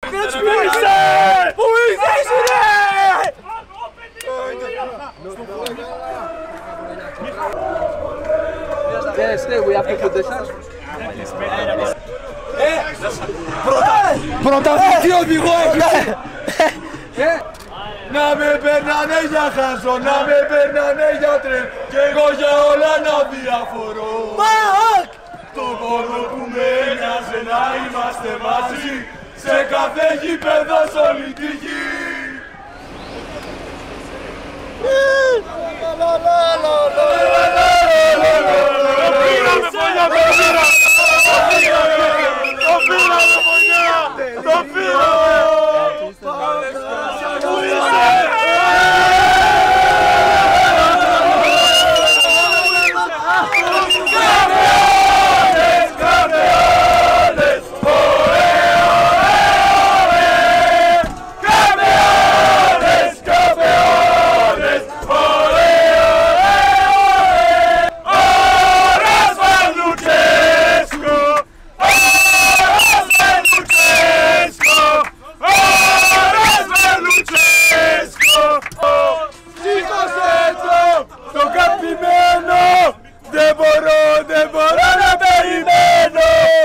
Πού είσαι ρε! Yes, we have to put this up. Πρωταθλητή οδηγό έχει! Να με περνάνε για χάσο, να με περνάνε για τρεν κι εγώ για όλα να διαφορώ. Το μόνο που με ένοιαζε να είμαστε μαζί σε κάθε γήπεδο σ' όλη τη γη. Δεν μπορώ να περιμένω.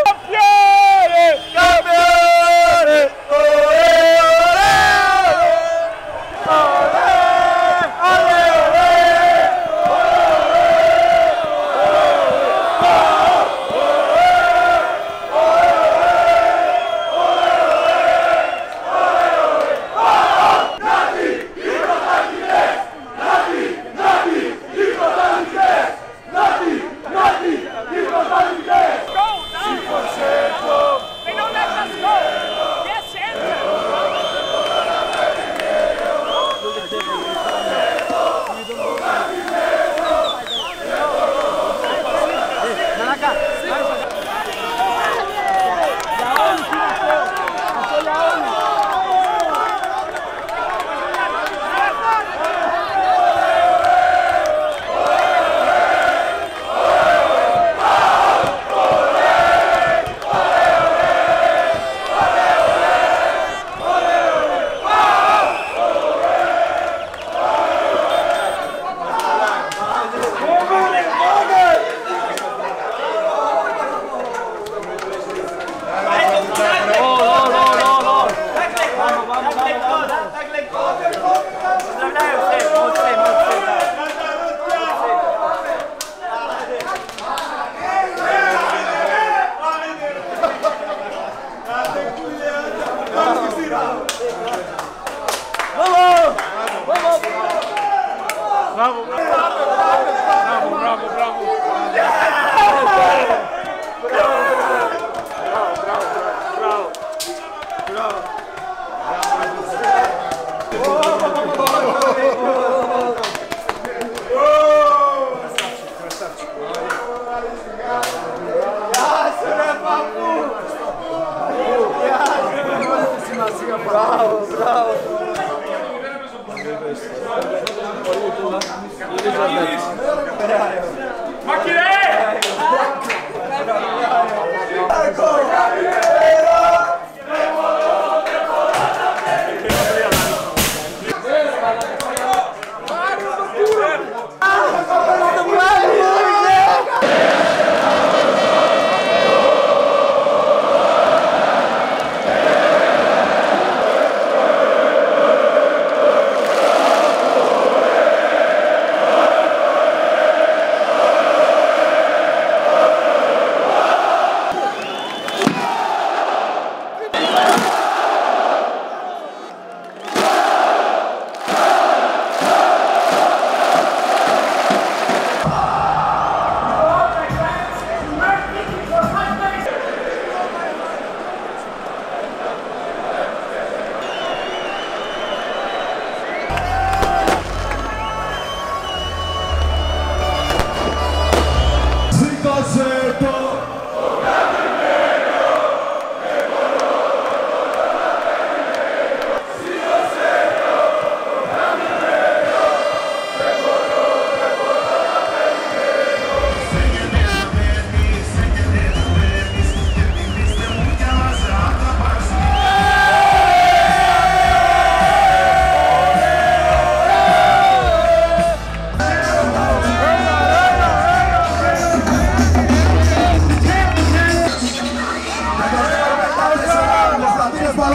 Μπράβο, μπράβο.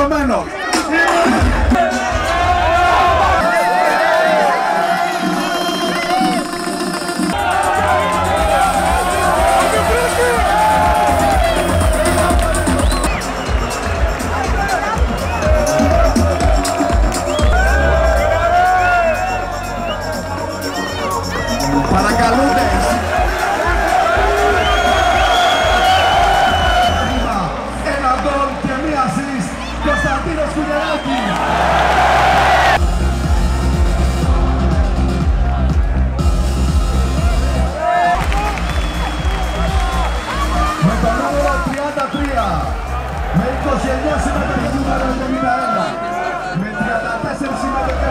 Ενωμένος. Παρακαλούντες. Ένα γκολ και μία ασίστ. Κωνσταντίνος Κουλιεράκης. Με το νούμερο 33, με 29 συμμετοχές νούμερο 91, με 34 συμμετοχές.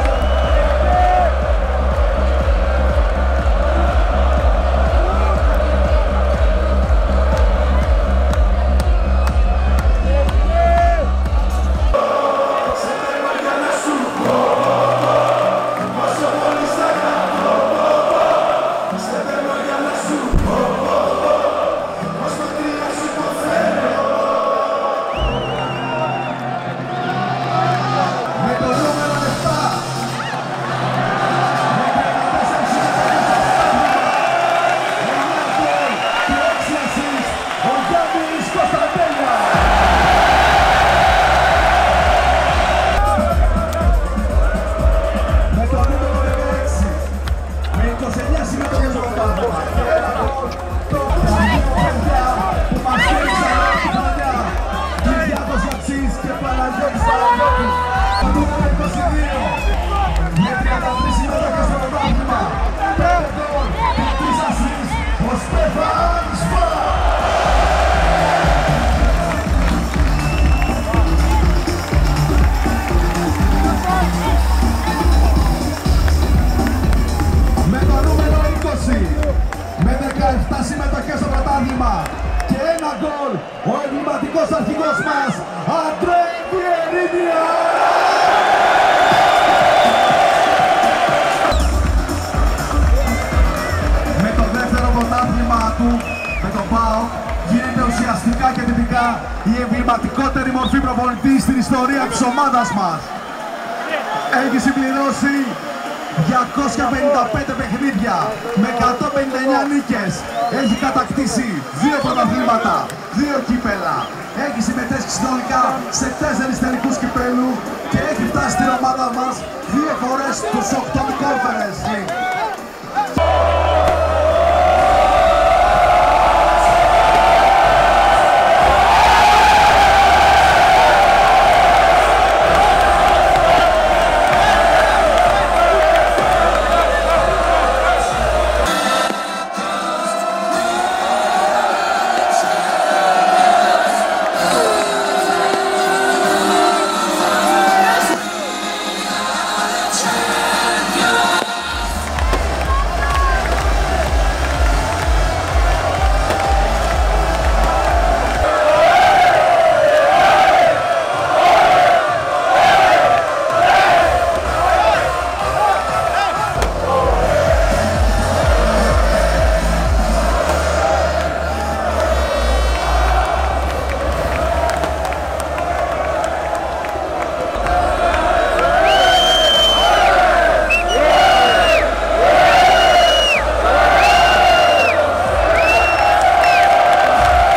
Με 17 συμμετοχές στο πρωτάθλημα και ένα γκολ, ο εγκληματικός αρχηγός μας, Αντρέι Βιερίνια! Με το δεύτερο πρωτάθλημα του, με τον ΠΑΟΚ, γίνεται ουσιαστικά και τυπικά η εμβληματικότερη μορφή προπονητή στην ιστορία της ομάδας μας. Έχει συμπληρώσει 255 παιχνίδια με 159 νίκες. Έχει κατακτήσει 2 πρωταθλήματα, 2 κύπελα. Έχει συμμετέχει συνολικά σε 4 τελικούς κυπέλου και έχει φτάσει στην ομάδα μας 2 φορές στους 8 Conference League.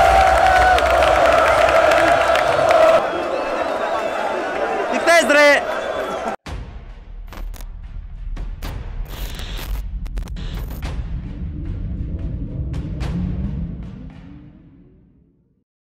Τι θες ρε!